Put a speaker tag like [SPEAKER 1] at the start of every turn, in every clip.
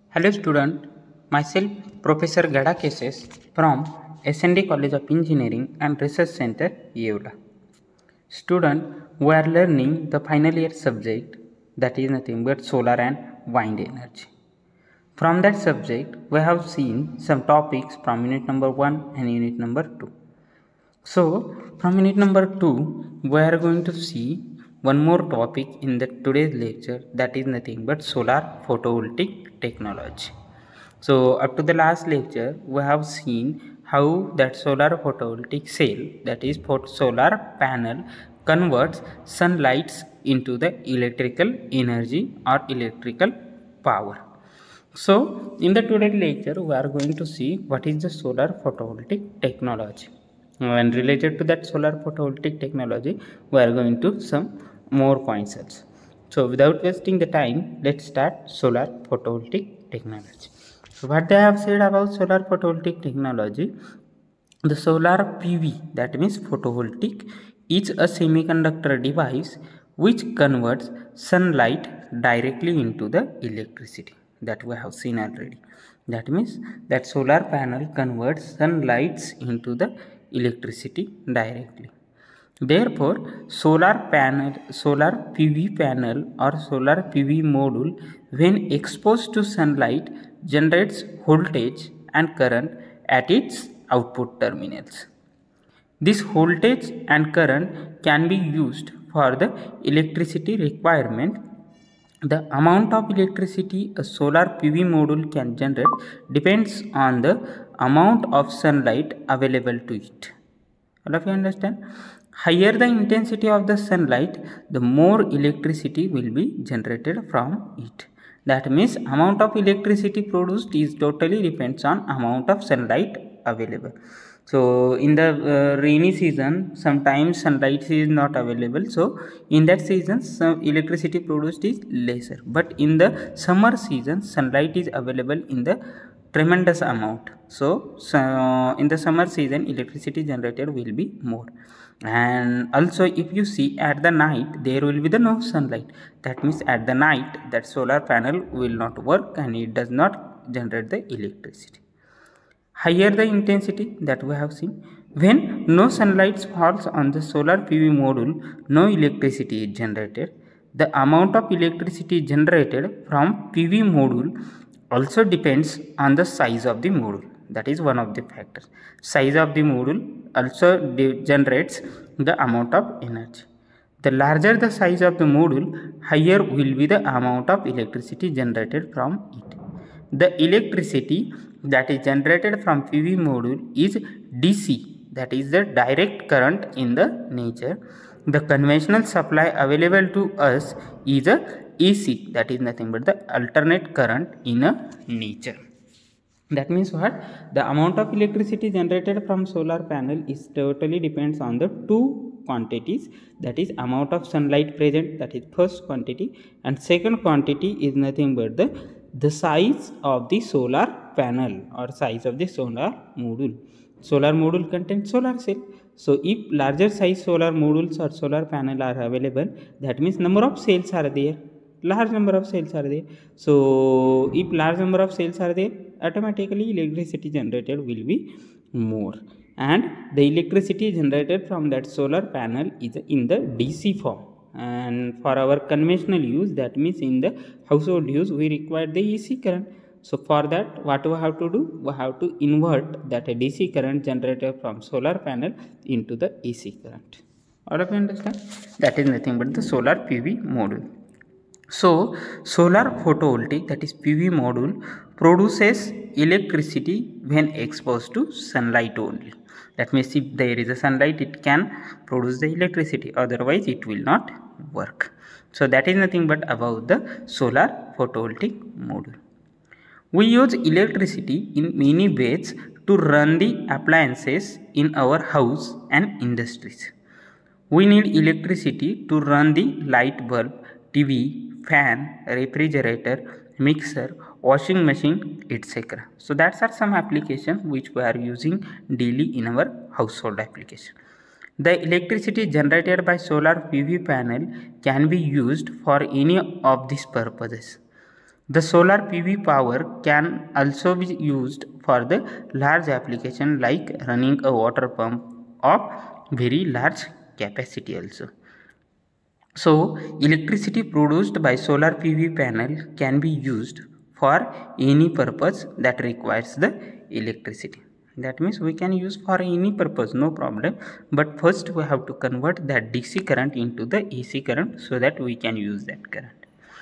[SPEAKER 1] Hello student, myself Professor Gada Cases from SND College of Engineering and Research Center, Yeola. Student, we are learning the final year subject that is nothing but solar and wind energy. From that subject, we have seen some topics from unit number 1 and unit number 2. So, from unit number 2, we are going to see one more topic in the today's lecture, that is nothing but solar photovoltaic technology. So, up to the last lecture, we have seen how that solar photovoltaic cell, that is solar panel, converts sunlight into the electrical energy or electrical power. So, in the today's lecture, we are going to see what is the solar photovoltaic technology. And related to that solar photovoltaic technology, we are going to some more points also. So, without wasting the time, let's start solar photovoltaic technology. So, what they have said about solar photovoltaic technology, the solar PV, that means photovoltaic, is a semiconductor device which converts sunlight directly into the electricity, that we have seen already. That means that solar panel converts sunlight into the electricity directly. Therefore, solar PV panel or solar PV module, when exposed to sunlight, generates voltage and current at its output terminals. This voltage and current can be used for the electricity requirement. The amount of electricity a solar PV module can generate depends on the amount of sunlight available to it. All of you understand? Higher the intensity of the sunlight, the more electricity will be generated from it. That means amount of electricity produced is totally depends on amount of sunlight available. So in the rainy season, sometimes sunlight is not available. So in that season, some electricity produced is lesser. But in the summer season, sunlight is available in the tremendous amount. So in the summer season, electricity generated will be more. And also, if you see at the night, there will be the no sunlight. That means at the night, that solar panel will not work and it does not generate the electricity. Higher the intensity that we have seen, when no sunlight falls on the solar PV module, no electricity is generated. The amount of electricity generated from PV module also depends on the size of the module. That is one of the factors. Size of the module also generates the amount of energy. The larger the size of the module, higher will be the amount of electricity generated from it. The electricity that is generated from PV module is DC, that is the direct current in the nature. The conventional supply available to us is a AC, that is nothing but the alternate current in a nature. That means what? The amount of electricity generated from solar panel is totally depends on the two quantities, that is amount of sunlight present, that is first quantity, and second quantity is nothing but the size of the solar panel or size of the solar module. Solar module contains solar cell. So if larger size solar modules or solar panel are available, that means number of cells are there. Large number of cells are there. So if large number of cells are there, automatically electricity generated will be more. And the electricity generated from that solar panel is in the DC form. And for our conventional use, that means in the household use, we require the AC current. So for that, what we have to do? We have to invert that DC current generated from solar panel into the AC current. All of you understand? That is nothing but the solar PV module. So solar photovoltaic, that is PV module, produces electricity when exposed to sunlight only. That means if there is a sunlight, it can produce the electricity, otherwise it will not work. So that is nothing but about the solar photovoltaic module. We use electricity in many ways to run the appliances in our house and industries. We need electricity to run the light bulb, TV, fan, refrigerator, mixer, washing machine, etc. So that are some applications which we are using daily in our household application. The electricity generated by solar PV panel can be used for any of these purposes. The solar PV power can also be used for the large application like running a water pump of very large capacity also. So electricity produced by solar PV panel can be used for any purpose that requires the electricity. That means we can use for any purpose, no problem. But first we have to convert that DC current into the AC current so that we can use that current.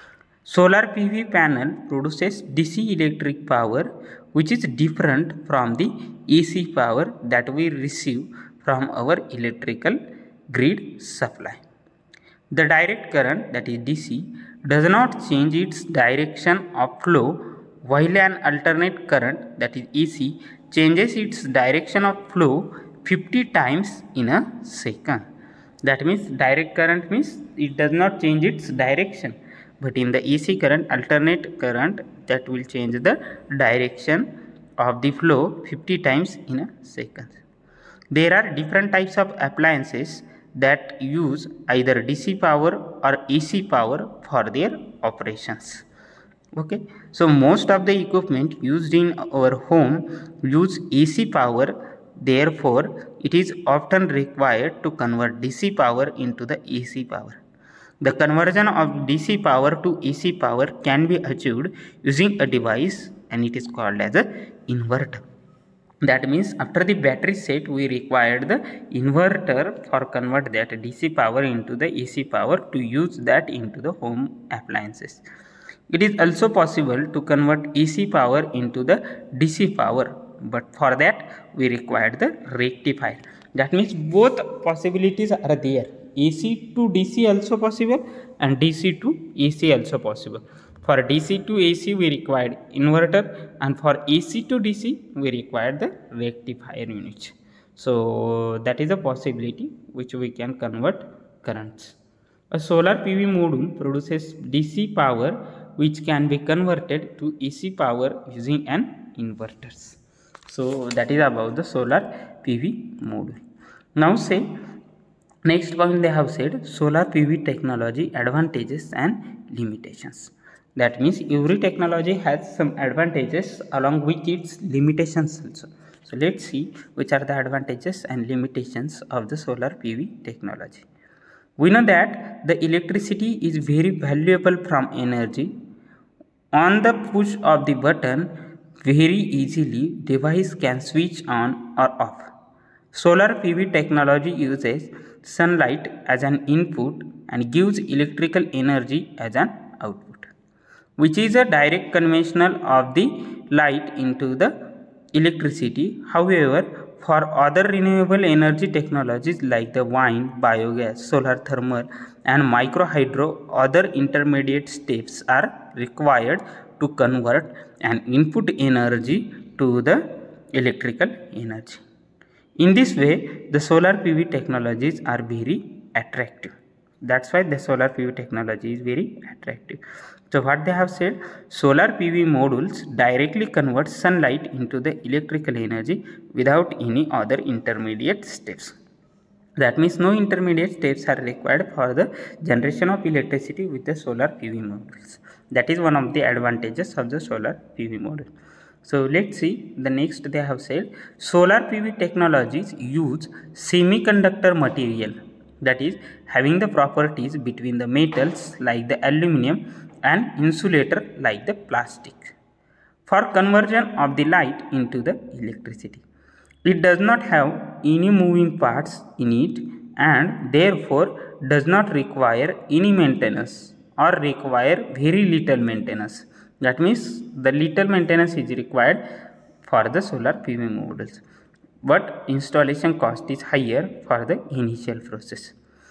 [SPEAKER 1] Solar PV panel produces DC electric power which is different from the AC power that we receive from our electrical grid supply. The direct current, that is DC, does not change its direction of flow, while an alternate current, that is AC, changes its direction of flow 50 times in a second. That means direct current means it does not change its direction, but in the AC current, alternate current, that will change the direction of the flow 50 times in a second. There are different types of appliances that use either DC power or AC power for their operations. Okay, so most of the equipment used in our home use AC power, therefore it is often required to convert DC power into the AC power. The conversion of DC power to AC power can be achieved using a device and it is called as an inverter. That means after the battery set we required the inverter for convert that DC power into the AC power to use that into the home appliances. It is also possible to convert AC power into the DC power, but for that we required the rectifier. That means both possibilities are there. AC to DC also possible and DC to AC also possible. For DC to AC we required inverter and for AC to DC we required the rectifier unit. So that is a possibility which we can convert currents. A solar PV module produces DC power which can be converted to AC power using an inverter. So that is about the solar PV module. Now say next point they have said solar PV technology advantages and limitations. That means every technology has some advantages along with its limitations also. So let's see which are the advantages and limitations of the solar PV technology. We know that the electricity is very valuable from energy. On the push of the button, very easily device can switch on or off. Solar PV technology uses sunlight as an input and gives electrical energy as an output, which is a direct conventional of the light into the electricity. However, for other renewable energy technologies like the wind, biogas, solar thermal and micro hydro, other intermediate steps are required to convert an input energy to the electrical energy. In this way, the solar PV technologies are very attractive. That's why the solar PV technology is very attractive. So what they have said, solar PV modules directly convert sunlight into the electrical energy without any other intermediate steps. That means no intermediate steps are required for the generation of electricity with the solar PV modules. That is one of the advantages of the solar PV module. So let's see the next they have said solar PV technologies use semiconductor material, that is having the properties between the metals like the aluminum and insulator like the plastic for conversion of the light into the electricity. It does not have any moving parts in it and therefore does not require any maintenance or require very little maintenance. That means the little maintenance is required for the solar PV modules, but installation cost is higher for the initial process.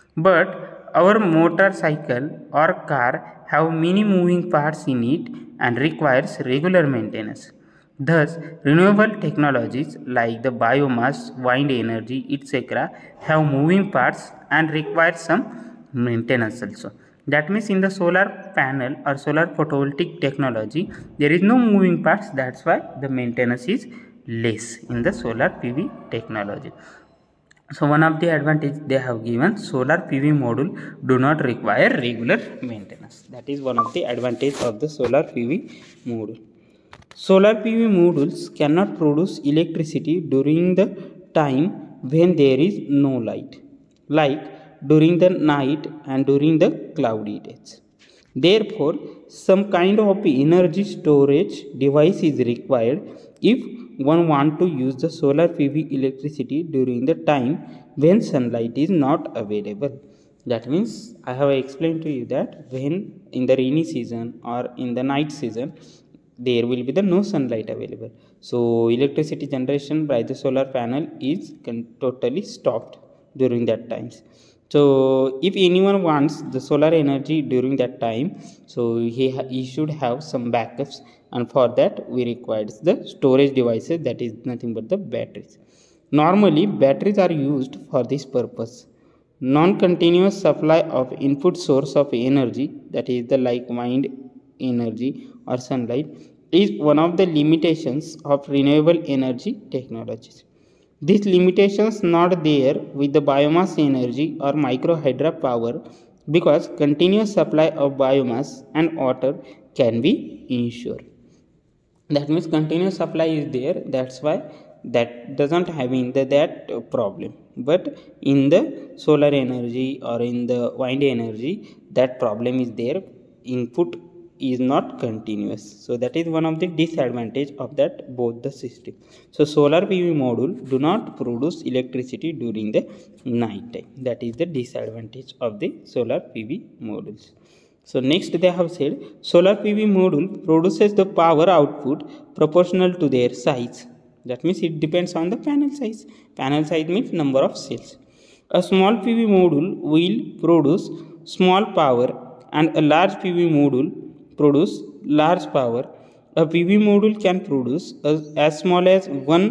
[SPEAKER 1] But our motorcycle or car have many moving parts in it and requires regular maintenance. Thus, renewable technologies like the biomass, wind energy, etc. have moving parts and require some maintenance also. That means in the solar panel or solar photovoltaic technology, there is no moving parts. That's why the maintenance is less in the solar PV technology. So one of the advantage they have given, solar PV module do not require regular maintenance. That is one of the advantage of the solar PV module. Solar PV modules cannot produce electricity during the time when there is no light, like during the night and during the cloudy days. Therefore, some kind of energy storage device is required if one want to use the solar PV electricity during the time when sunlight is not available. That means I have explained to you that when in the rainy season or in the night season there will be the no sunlight available, so electricity generation by the solar panel is totally stopped during that times. So if anyone wants the solar energy during that time, so he should have some backups, and for that we require the storage devices, that is nothing but the batteries. Normally batteries are used for this purpose. Non-continuous supply of input source of energy, that is the like wind energy or sunlight, is one of the limitations of renewable energy technologies. These limitations not there with the biomass energy or micro hydro power, because continuous supply of biomass and water can be ensured. That means continuous supply is there, that's why that doesn't having that problem. But in the solar energy or in the wind energy, that problem is there, input is not continuous. So that is one of the disadvantage of that both the system. So solar PV module do not produce electricity during the night time. That is the disadvantage of the solar PV modules. So next they have said solar PV module produces the power output proportional to their size. That means it depends on the panel size. Panel size means number of cells. A small PV module will produce small power and a large PV module produce large power. A PV module can produce as small as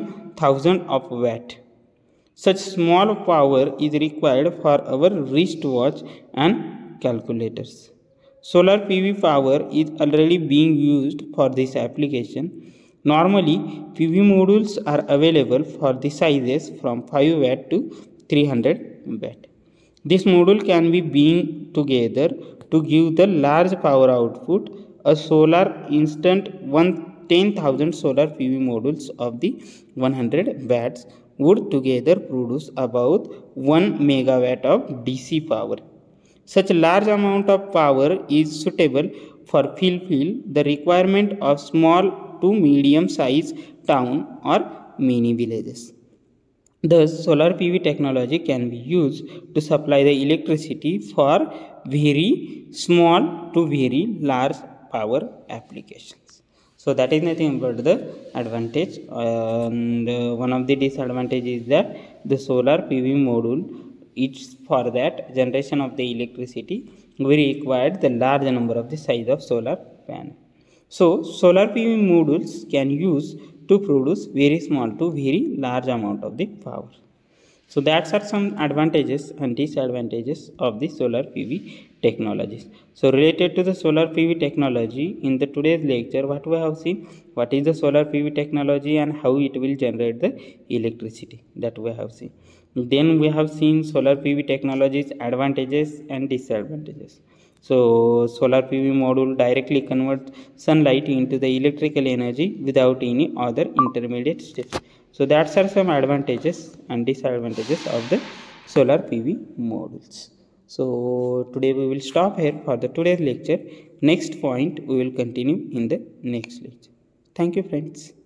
[SPEAKER 1] 1000 of watt. Such small power is required for our wristwatch and calculators. Solar PV power is already being used for this application. Normally, PV modules are available for the sizes from 5 watt to 300 watt. This module can be being together to give the large power output. A solar instant 10,000 solar PV modules of the 100 watts would together produce about 1 megawatt of DC power. Such large amount of power is suitable for fulfill the requirement of small to medium size town or mini villages. Thus, solar PV technology can be used to supply the electricity for very small to very large power applications. So that is nothing but the advantage, and one of the disadvantages is that the solar PV module, it's for that generation of the electricity we required the large number of the size of solar panel. So solar PV modules can use to produce very small to very large amount of the power. So that are some advantages and disadvantages of the solar PV technologies. So related to the solar PV technology, in the today's lecture what we have seen, what is the solar PV technology and how it will generate the electricity, that we have seen. Then we have seen solar PV technologies advantages and disadvantages. So solar PV module directly converts sunlight into the electrical energy without any other intermediate steps. So that are some advantages and disadvantages of the solar PV modules. So today we will stop here for the today's lecture. Next point we will continue in the next lecture. Thank you friends.